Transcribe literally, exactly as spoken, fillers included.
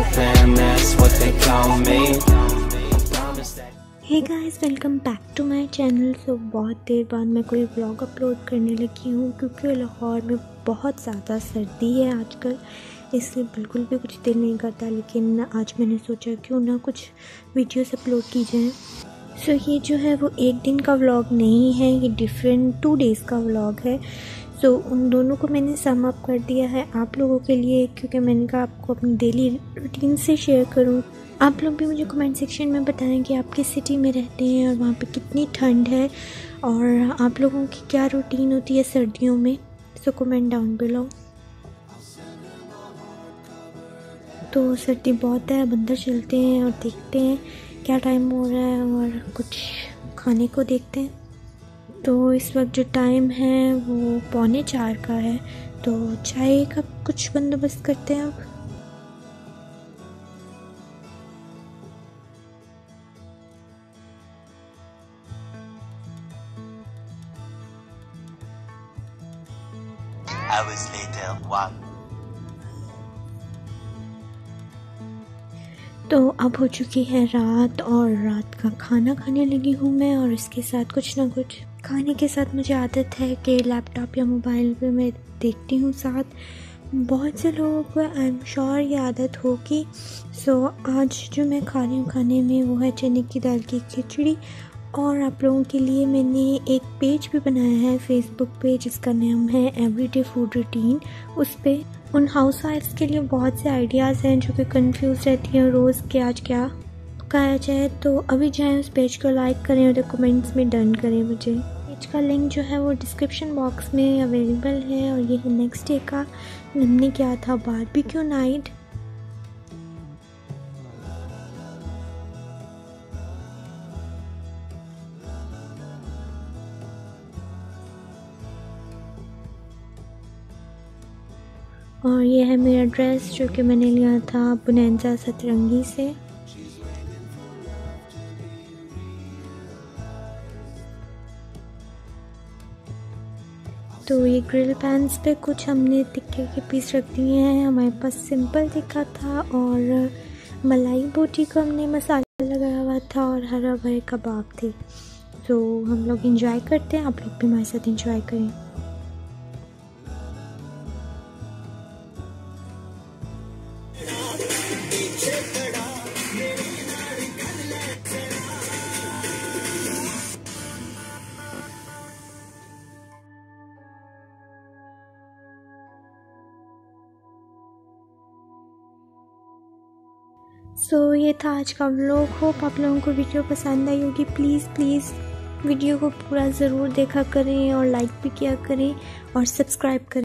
fam, that's what they call me. Hey guys, welcome back to my channel. So बहुत देर बाद मैं कोई व्लॉग अपलोड करने लगी हूँ क्योंकि लाहौर में बहुत ज़्यादा सर्दी है आजकल, इसलिए बिल्कुल भी कुछ दिल नहीं करता। लेकिन आज मैंने सोचा क्यों ना कुछ वीडियोस अपलोड की जाएँ। सो so, ये जो है वो एक दिन का व्लॉग नहीं है, ये डिफरेंट टू डेज़ का व्लॉग है। सो so, उन दोनों को मैंने सम अप कर दिया है आप लोगों के लिए, क्योंकि मैंने कहा आपको अपनी डेली रूटीन से शेयर करूं। आप लोग भी मुझे कमेंट सेक्शन में बताएं कि आप किस सिटी में रहते हैं और वहाँ पे कितनी ठंड है और आप लोगों की क्या रूटीन होती है सर्दियों में। So comment down below. तो सर्दी बहुत है, अब अंदर चलते हैं और देखते हैं क्या टाइम हो रहा है और कुछ खाने को देखते हैं। तो इस वक्त जो टाइम है वो पौने चार का है, तो चाय का कुछ बंदोबस्त करते हैं अब। Hours later, one. तो अब हो चुकी है रात और रात का खाना खाने लगी हूँ मैं, और इसके साथ कुछ ना कुछ खाने के साथ मुझे आदत है कि लैपटॉप या मोबाइल पे मैं देखती हूँ साथ। बहुत से लोगों को आई एम श्योर ये आदत होगी। सो आज जो मैं खा रही हूँ खाने में वो है चने की दाल की खिचड़ी, और आप लोगों के लिए मैंने एक पेज भी बनाया है फेसबुक पे जिसका नाम है एवरीडे फूड रूटीन। उस पे उन हाउस वाइफ्स के लिए बहुत से आइडियाज़ हैं जो कि कंफ्यूज रहती हैं रोज़ के आज क्या खाया जाए। तो अभी जाएं उस पेज को लाइक करें और कमेंट्स में डन करें मुझे। पेज का लिंक जो है वो डिस्क्रिप्शन बॉक्स में अवेलेबल है। और ये है नेक्स्ट डे का, हमने किया था बारबेक्यू नाइट। और ये है मेरा ड्रेस जो कि मैंने लिया था बुनेंजा सतरंगी से। तो ये ग्रिल पैन्स पे कुछ हमने टिक्के के पीस रख दिए हैं। हमारे पास सिंपल टिक्का था और मलाई बोटी को हमने मसाला लगाया हुआ था और हरा भरे कबाब थे। तो हम लोग इंजॉय करते हैं, आप लोग भी हमारे साथ इंजॉय करें। सो so, ये था आज का व्लॉग। होप आप लोगों को वीडियो पसंद आई होगी। प्लीज़ प्लीज़ वीडियो को पूरा ज़रूर देखा करें और लाइक भी किया करें और सब्सक्राइब करें।